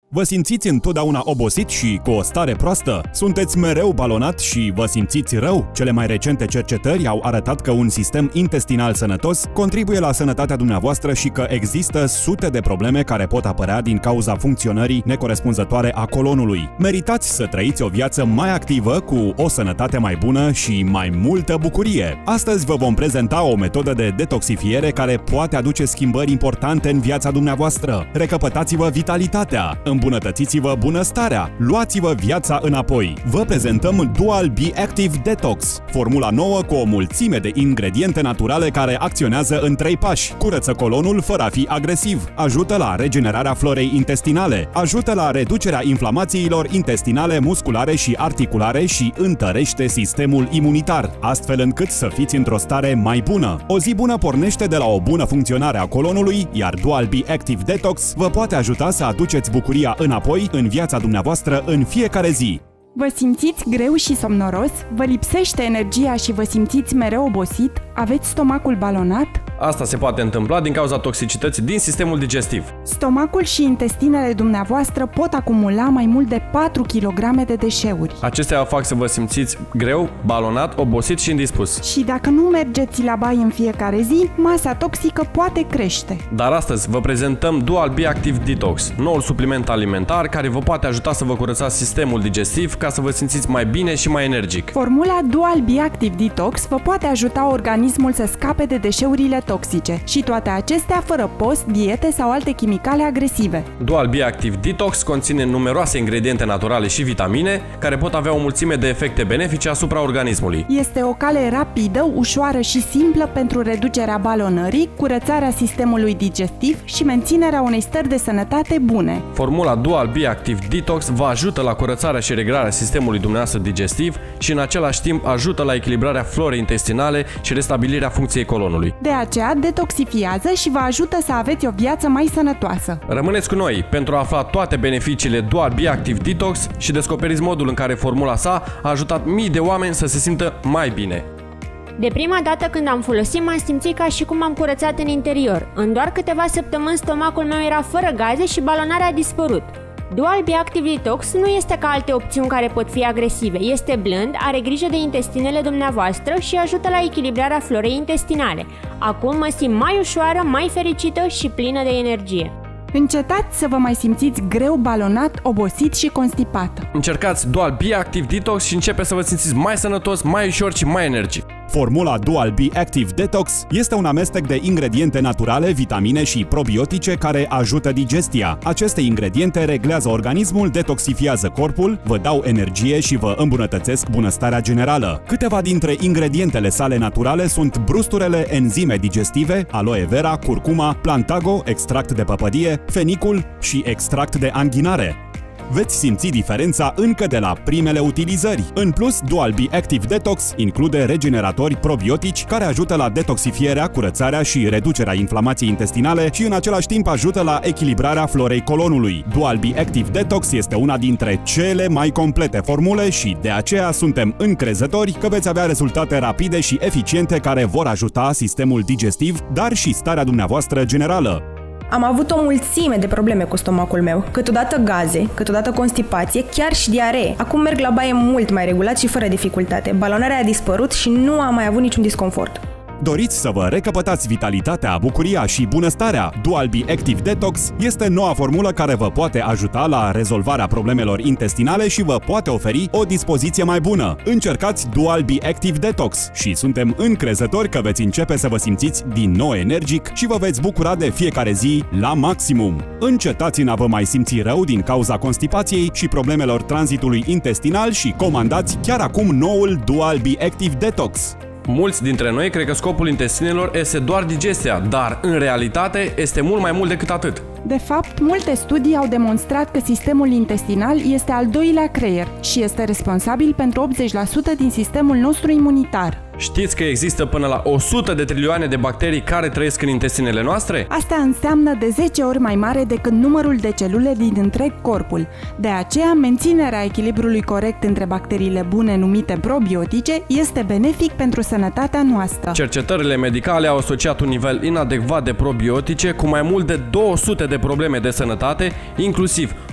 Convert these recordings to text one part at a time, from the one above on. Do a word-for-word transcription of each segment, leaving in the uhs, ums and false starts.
Vă simțiți întotdeauna obosit și cu o stare proastă? Sunteți mereu balonat și vă simțiți rău? Cele mai recente cercetări au arătat că un sistem intestinal sănătos contribuie la sănătatea dumneavoastră și că există sute de probleme care pot apărea din cauza funcționării necorespunzătoare a colonului. Meritați să trăiți o viață mai activă, cu o sănătate mai bună și mai multă bucurie. Astăzi vă vom prezenta o metodă de detoxifiere care poate aduce schimbări importante în viața dumneavoastră. Recăpătați-vă vitalitatea, îmbunătățiți-vă bunăstarea, luați-vă viața înapoi. Vă prezentăm Dual B Active Detox, formula nouă cu o mulțime de ingrediente naturale care acționează în trei pași. Curăță colonul fără a fi agresiv, ajută la regenerarea florei intestinale, ajută la reducerea inflamațiilor intestinale, musculare și articulare și întărește sistemul imunitar, astfel încât să fiți într-o stare mai bună. O zi bună pornește de la o bună funcționare a colonului, iar Dual B Active Detox vă poate ajuta să aduceți bucuria înapoi în viața dumneavoastră în fiecare zi. Vă simțiți greu și somnoros? Vă lipsește energia și vă simțiți mereu obosit? Aveți stomacul balonat? Asta se poate întâmpla din cauza toxicității din sistemul digestiv. Stomacul și intestinele dumneavoastră pot acumula mai mult de patru kilograme de deșeuri. Acestea fac să vă simțiți greu, balonat, obosit și indispus. Și dacă nu mergeți la baie în fiecare zi, masa toxică poate crește. Dar astăzi vă prezentăm Dual B Active Detox, noul supliment alimentar care vă poate ajuta să vă curățați sistemul digestiv ca să vă simțiți mai bine și mai energic. Formula Dual B Active Detox vă poate ajuta organismul să scape de deșeurile toxice și toate acestea fără post, diete sau alte chimicale agresive. Dual B Active Detox conține numeroase ingrediente naturale și vitamine care pot avea o mulțime de efecte benefice asupra organismului. Este o cale rapidă, ușoară și simplă pentru reducerea balonării, curățarea sistemului digestiv și menținerea unei stări de sănătate bune. Formula Dual B Active Detox vă ajută la curățarea și reglarea sistemului dumneavoastră digestiv și în același timp ajută la echilibrarea florei intestinale și restabilirea funcției colonului. De aceea detoxifiază și vă ajută să aveți o viață mai sănătoasă. Rămâneți cu noi pentru a afla toate beneficiile Dual B Active Detox și descoperiți modul în care formula sa a ajutat mii de oameni să se simtă mai bine. De prima dată când am folosit, m-am simțit ca și cum am curățat în interior. În doar câteva săptămâni stomacul meu era fără gaze și balonarea a dispărut. Dual B Active Detox nu este ca alte opțiuni care pot fi agresive. Este blând, are grijă de intestinele dumneavoastră și ajută la echilibrarea florei intestinale. Acum mă simt mai ușoară, mai fericită și plină de energie. Încetați să vă mai simțiți greu, balonat, obosit și constipat. Încercați Dual B Active Detox și începe să vă simțiți mai sănătos, mai ușor și mai energic. Formula Dual B Active Detox este un amestec de ingrediente naturale, vitamine și probiotice care ajută digestia. Aceste ingrediente reglează organismul, detoxifiază corpul, vă dau energie și vă îmbunătățesc bunăstarea generală. Câteva dintre ingredientele sale naturale sunt brusturele, enzime digestive, aloe vera, curcuma, plantago, extract de păpădie, fenicul și extract de anghinare. Veți simți diferența încă de la primele utilizări. În plus, Dual B Active Detox include regeneratori probiotici care ajută la detoxifierea, curățarea și reducerea inflamației intestinale și în același timp ajută la echilibrarea florei colonului. Dual B Active Detox este una dintre cele mai complete formule și de aceea suntem încrezători că veți avea rezultate rapide și eficiente care vor ajuta sistemul digestiv, dar și starea dumneavoastră generală. Am avut o mulțime de probleme cu stomacul meu, câteodată gaze, câteodată constipație, chiar și diaree. Acum merg la baie mult mai regulat și fără dificultate. Balonarea a dispărut și nu am mai avut niciun disconfort. Doriți să vă recăpătați vitalitatea, bucuria și bunăstarea? Dual B Active Detox este noua formulă care vă poate ajuta la rezolvarea problemelor intestinale și vă poate oferi o dispoziție mai bună. Încercați Dual B Active Detox și suntem încrezători că veți începe să vă simțiți din nou energic și vă veți bucura de fiecare zi la maximum. Încetați în a vă mai simți rău din cauza constipației și problemelor tranzitului intestinal și comandați chiar acum noul Dual B Active Detox. Mulți dintre noi cred că scopul intestinelor este doar digestia, dar în realitate este mult mai mult decât atât. De fapt, multe studii au demonstrat că sistemul intestinal este al doilea creier și este responsabil pentru optzeci la sută din sistemul nostru imunitar. Știți că există până la o sută de trilioane de bacterii care trăiesc în intestinele noastre? Asta înseamnă de zece ori mai mare decât numărul de celule din întreg corpul. De aceea, menținerea echilibrului corect între bacteriile bune numite probiotice este benefic pentru sănătatea noastră. Cercetările medicale au asociat un nivel inadecvat de probiotice cu mai mult de două sute de probleme de sănătate, inclusiv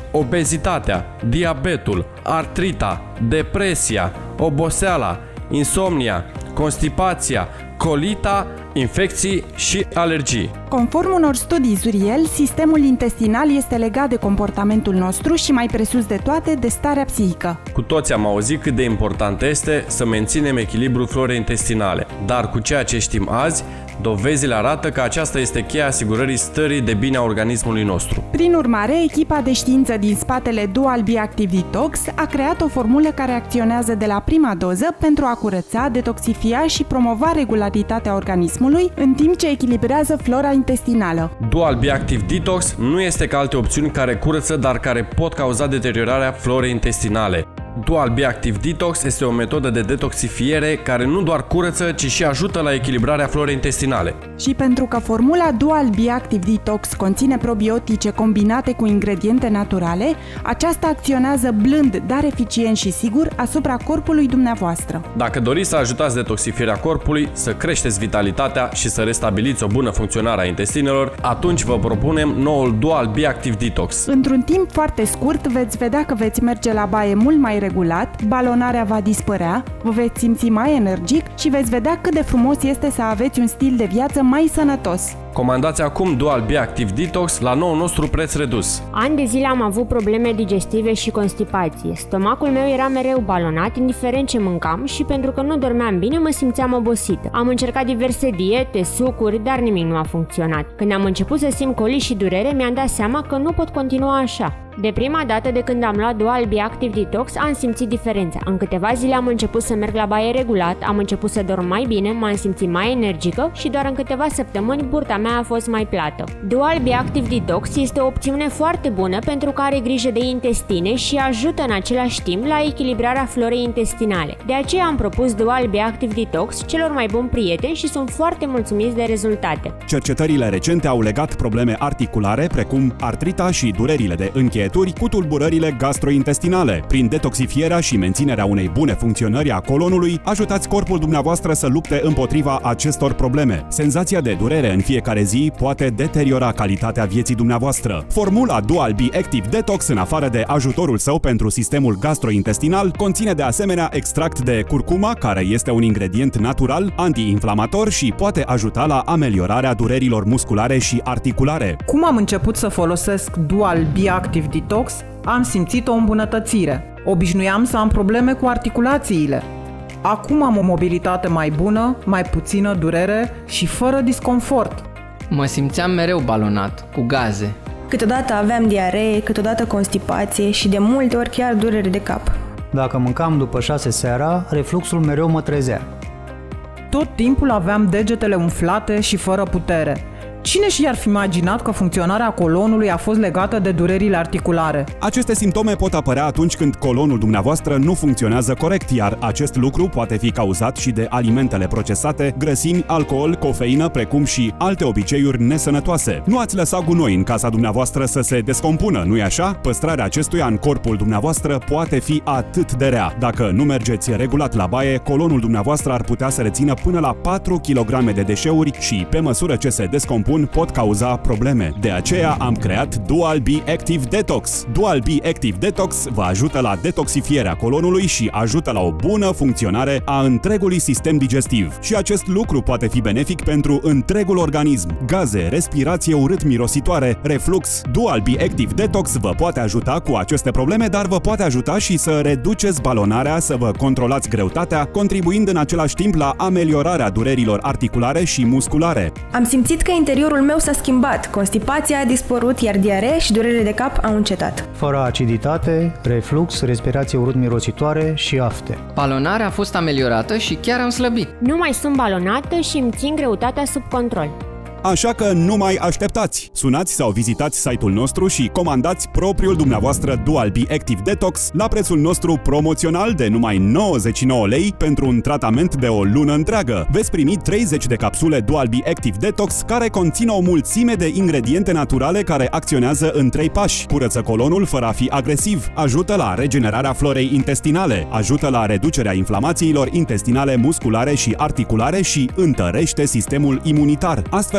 obezitatea, diabetul, artrita, depresia, oboseala, insomnia, constipația, colita, infecții și alergii. Conform unor studii Zuriel, sistemul intestinal este legat de comportamentul nostru și mai presus de toate de starea psihică. Cu toți am auzit cât de important este să menținem echilibrul florei intestinale, dar cu ceea ce știm azi, dovezile arată că aceasta este cheia asigurării stării de bine a organismului nostru. Prin urmare, echipa de știință din spatele Dual Bioactive Detox a creat o formulă care acționează de la prima doză pentru a curăța, detoxifia și promova regularitatea organismului, în timp ce echilibrează flora intestinală. Dual Bioactive Detox nu este ca alte opțiuni care curăță, dar care pot cauza deteriorarea florei intestinale. Dual Bioactive Detox este o metodă de detoxifiere care nu doar curăță, ci și ajută la echilibrarea florei intestinale. Și pentru că formula Dual Bioactive Detox conține probiotice combinate cu ingrediente naturale, aceasta acționează blând, dar eficient și sigur asupra corpului dumneavoastră. Dacă doriți să ajutați detoxifierea corpului, să creșteți vitalitatea și să restabiliți o bună funcționare a intestinelor, atunci vă propunem noul Dual Bioactive Detox. Într-un timp foarte scurt veți vedea că veți merge la baie mult mai regulat, balonarea va dispărea, vă veți simți mai energic și veți vedea cât de frumos este să aveți un stil de viață mai sănătos. Comandați acum Dual Bioactive Detox la noul nostru preț redus. Ani de zile am avut probleme digestive și constipație. Stomacul meu era mereu balonat, indiferent ce mâncam, și pentru că nu dormeam bine, mă simțeam obosită. Am încercat diverse diete, sucuri, dar nimic nu a funcționat. Când am început să simt colici și durere, mi-am dat seama că nu pot continua așa. De prima dată de când am luat Dual Bioactive Detox, am simțit diferența. În câteva zile am început să merg la baie regulat, am început să dorm mai bine, m-am simțit mai energică și doar în câteva săptămâni burta mea a fost mai plată. Dual Bioactive Detox este o opțiune foarte bună pentru că are grijă de intestine și ajută în același timp la echilibrarea florei intestinale. De aceea am propus Dual Bioactive Detox celor mai buni prieteni și sunt foarte mulțumiți de rezultate. Cercetările recente au legat probleme articulare, precum artrita și durerile de încheieturi, cu tulburările gastrointestinale. Prin detoxifierea și menținerea unei bune funcționări a colonului, ajutați corpul dumneavoastră să lupte împotriva acestor probleme. Senzația de durere în fiecare zi poate deteriora calitatea vieții dumneavoastră. Formula Dual Bioactive Detox, în afară de ajutorul său pentru sistemul gastrointestinal, conține de asemenea extract de curcuma, care este un ingredient natural, antiinflamator și poate ajuta la ameliorarea durerilor musculare și articulare. Cum am început să folosesc Dual Bioactive Detox, am simțit o îmbunătățire. Obișnuiam să am probleme cu articulațiile. Acum am o mobilitate mai bună, mai puțină durere și fără disconfort. Mă simțeam mereu balonat, cu gaze. Câteodată aveam diaree, câteodată constipație și de multe ori chiar durere de cap. Dacă mâncam după șase seara, refluxul mereu mă trezea. Tot timpul aveam degetele umflate și fără putere. Cine și-ar fi imaginat că funcționarea colonului a fost legată de durerile articulare? Aceste simptome pot apărea atunci când colonul dumneavoastră nu funcționează corect, iar acest lucru poate fi cauzat și de alimentele procesate, grăsimi, alcool, cofeină, precum și alte obiceiuri nesănătoase. Nu ați lăsat gunoi în casa dumneavoastră să se descompună, nu-i așa? Păstrarea acestuia în corpul dumneavoastră poate fi atât de rea. Dacă nu mergeți regulat la baie, colonul dumneavoastră ar putea să rețină până la patru kilograme de deșeuri și, pe măsură ce se descompun, pot cauza probleme. De aceea am creat Dual Bioactive Detox. Dual Bioactive Detox vă ajută la detoxifierea colonului și ajută la o bună funcționare a întregului sistem digestiv. Și acest lucru poate fi benefic pentru întregul organism. Gaze, respirație urât-mirositoare, reflux. Dual Bioactive Detox vă poate ajuta cu aceste probleme, dar vă poate ajuta și să reduceți balonarea, să vă controlați greutatea, contribuind în același timp la ameliorarea durerilor articulare și musculare. Am simțit că interiorul meu s-a schimbat, constipația a dispărut, iar diarea și durerile de cap au încetat. Fără aciditate, reflux, respirație urât-mirositoare și afte. Balonarea a fost ameliorată și chiar am slăbit. Nu mai sunt balonată și îmi țin greutatea sub control. Așa că nu mai așteptați! Sunați sau vizitați site-ul nostru și comandați propriul dumneavoastră Dual Bioactive Detox la prețul nostru promoțional de numai nouăzeci și nouă lei pentru un tratament de o lună întreagă. Veți primi treizeci de capsule Dual Bioactive Detox care conțin o mulțime de ingrediente naturale care acționează în trei pași. Curăță colonul fără a fi agresiv, ajută la regenerarea florei intestinale, ajută la reducerea inflamațiilor intestinale, musculare și articulare și întărește sistemul imunitar. Astfel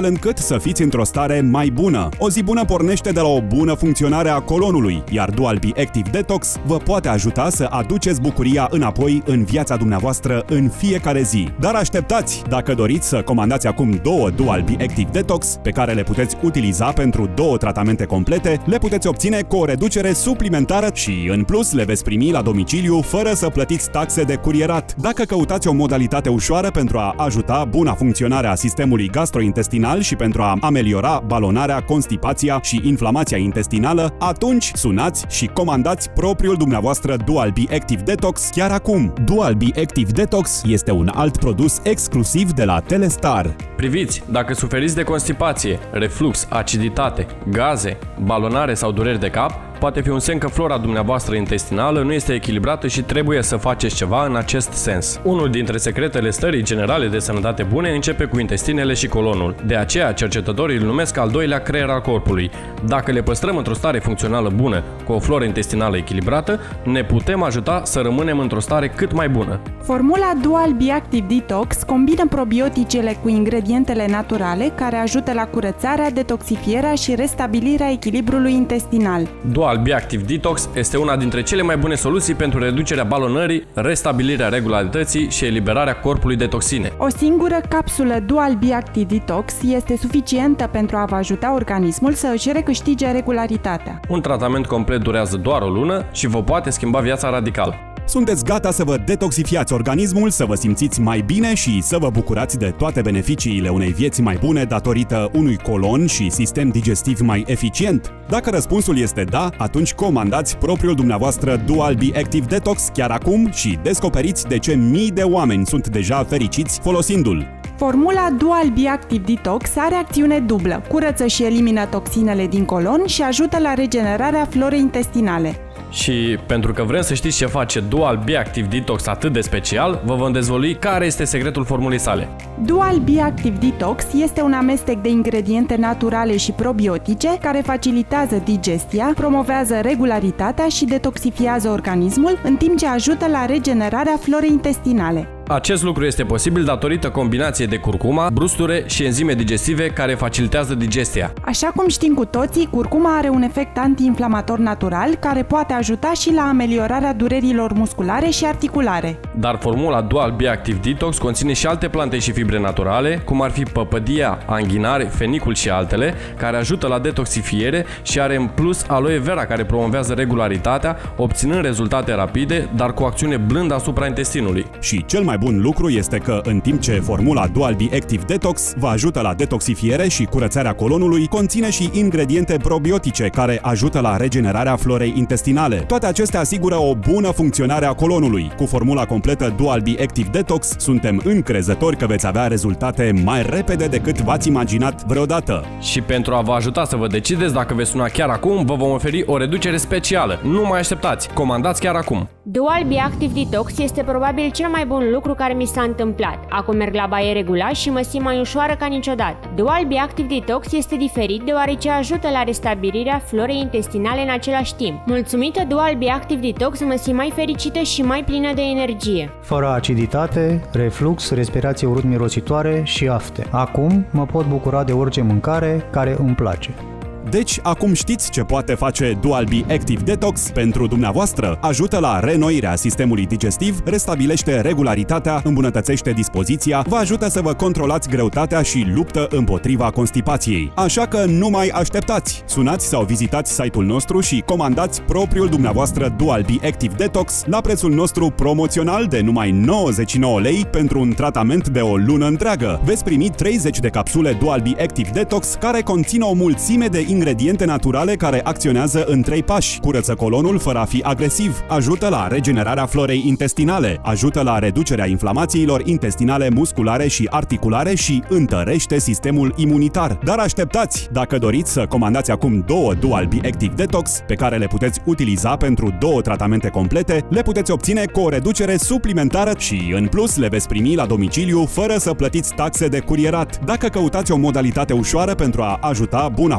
încât să fiți într-o stare mai bună. O zi bună pornește de la o bună funcționare a colonului, iar Dual B Active Detox vă poate ajuta să aduceți bucuria înapoi în viața dumneavoastră în fiecare zi. Dar așteptați! Dacă doriți să comandați acum două Dual B Active Detox, pe care le puteți utiliza pentru două tratamente complete, le puteți obține cu o reducere suplimentară și, în plus, le veți primi la domiciliu fără să plătiți taxe de curierat. Dacă căutați o modalitate ușoară pentru a ajuta buna funcționare a sistemului gastrointestinal și pentru a ameliora balonarea, constipația și inflamația intestinală, atunci sunați și comandați propriul dumneavoastră Dual B Active Detox chiar acum. Dual B Active Detox este un alt produs exclusiv de la Telestar. Priviți, dacă suferiți de constipație, reflux, aciditate, gaze, balonare sau dureri de cap, poate fi un semn că flora dumneavoastră intestinală nu este echilibrată și trebuie să faceți ceva în acest sens. Unul dintre secretele stării generale de sănătate bune începe cu intestinele și colonul. De aceea, cercetătorii îl numesc al doilea creier al corpului. Dacă le păstrăm într-o stare funcțională bună, cu o floră intestinală echilibrată, ne putem ajuta să rămânem într-o stare cât mai bună. Formula Dual B Active Detox combină probioticele cu ingredientele naturale care ajută la curățarea, detoxifierea și restabilirea echilibrului intestinal. Dual B Active Detox este una dintre cele mai bune soluții pentru reducerea balonării, restabilirea regularității și eliberarea corpului de toxine. O singură capsulă Dual B Active Detox este suficientă pentru a vă ajuta organismul să își recâștige regularitatea. Un tratament complet durează doar o lună și vă poate schimba viața radical. Sunteți gata să vă detoxifiați organismul, să vă simțiți mai bine și să vă bucurați de toate beneficiile unei vieți mai bune datorită unui colon și sistem digestiv mai eficient? Dacă răspunsul este da, atunci comandați propriul dumneavoastră Dual B Active Detox chiar acum și descoperiți de ce mii de oameni sunt deja fericiți folosindu-l. Formula Dual B Active Detox are acțiune dublă, curăță și elimină toxinele din colon și ajută la regenerarea florei intestinale. Și pentru că vrem să știți ce face Dual B Active Detox atât de special, vă vom dezvălui care este secretul formulei sale. Dual B Active Detox este un amestec de ingrediente naturale și probiotice care facilitează digestia, promovează regularitatea și detoxifiază organismul, în timp ce ajută la regenerarea florei intestinale. Acest lucru este posibil datorită combinației de curcuma, brusture și enzime digestive care facilitează digestia. Așa cum știm cu toții, curcuma are un efect antiinflamator natural care poate ajuta și la ameliorarea durerilor musculare și articulare. Dar formula Dual B Active Detox conține și alte plante și fibre naturale, cum ar fi păpădia, anghinare, fenicul și altele, care ajută la detoxifiere și are în plus aloe vera care promovează regularitatea, obținând rezultate rapide, dar cu acțiune blândă asupra intestinului. Și cel mai bun lucru este că, în timp ce formula Dual B Active Detox vă ajută la detoxifiere și curățarea colonului, conține și ingrediente probiotice care ajută la regenerarea florei intestinale. Toate acestea asigură o bună funcționare a colonului. Cu formula completă Dual B Active Detox, suntem încrezători că veți avea rezultate mai repede decât v-ați imaginat vreodată. Și pentru a vă ajuta să vă decideți dacă veți suna chiar acum, vă vom oferi o reducere specială. Nu mai așteptați! Comandați chiar acum! Dual B Active Detox este probabil cel mai bun lucru care mi s-a întâmplat. Acum merg la baie regulat și mă simt mai ușoară ca niciodată. Dual B Active Detox este diferit deoarece ajută la restabilirea florei intestinale în același timp. Mulțumită Dual B Active Detox mă simt mai fericită și mai plină de energie. Fără aciditate, reflux, respirație urât-mirositoare și afte. Acum mă pot bucura de orice mâncare care îmi place. Deci, acum știți ce poate face Dual B Active Detox pentru dumneavoastră. Ajută la reînnoirea sistemului digestiv, restabilește regularitatea, îmbunătățește dispoziția, vă ajută să vă controlați greutatea și luptă împotriva constipației. Așa că nu mai așteptați! Sunați sau vizitați site-ul nostru și comandați propriul dumneavoastră Dual B Active Detox la prețul nostru promoțional de numai nouăzeci și nouă lei pentru un tratament de o lună întreagă. Veți primi treizeci de capsule Dual B Active Detox care conțin o mulțime de ingrediente naturale care acționează în trei pași. Curăță colonul fără a fi agresiv, ajută la regenerarea florei intestinale, ajută la reducerea inflamațiilor intestinale, musculare și articulare și întărește sistemul imunitar. Dar așteptați! Dacă doriți să comandați acum două Dual B Active Detox, pe care le puteți utiliza pentru două tratamente complete, le puteți obține cu o reducere suplimentară și, în plus, le veți primi la domiciliu fără să plătiți taxe de curierat. Dacă căutați o modalitate ușoară pentru a ajuta buna funcționare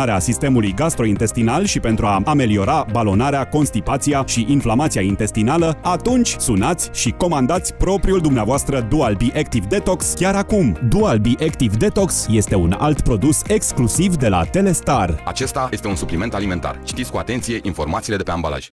stimularea sistemului gastrointestinal și pentru a ameliora balonarea, constipația și inflamația intestinală, atunci sunați și comandați propriul dumneavoastră Dual B Active Detox chiar acum. Dual B Active Detox este un alt produs exclusiv de la Telestar. Acesta este un supliment alimentar. Citiți cu atenție informațiile de pe ambalaj.